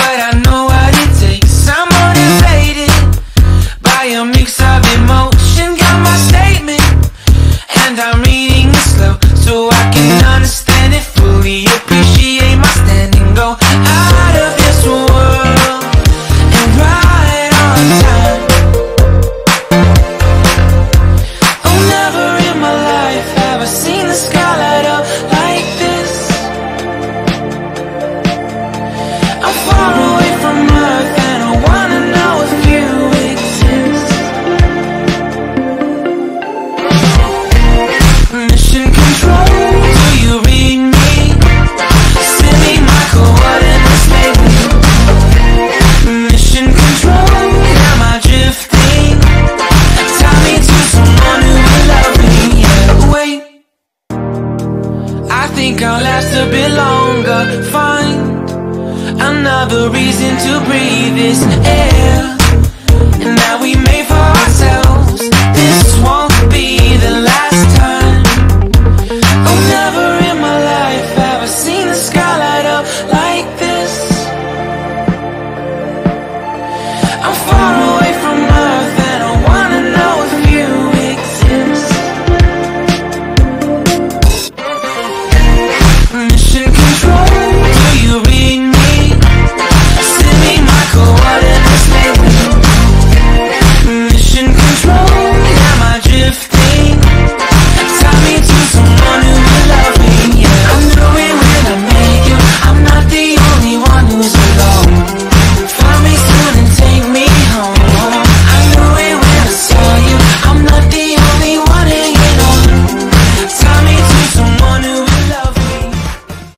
but I know what it takes. I'm motivated by a mix of emotion. Got my statement, and I'm reading it slow so I can understand it fully. Appreciate my standing, go out of this world and right on time. Oh, never in my life have I seen the sky light up like this. I'm far away from Earth and I wanna know if you exist. Mission control, do you read me? Send me my coordinates, baby. Mission control, am I drifting? Tie me to someone who will love me. Yeah, wait, I think I'll last a bit longer. Find another reason to breathe this air, and now we make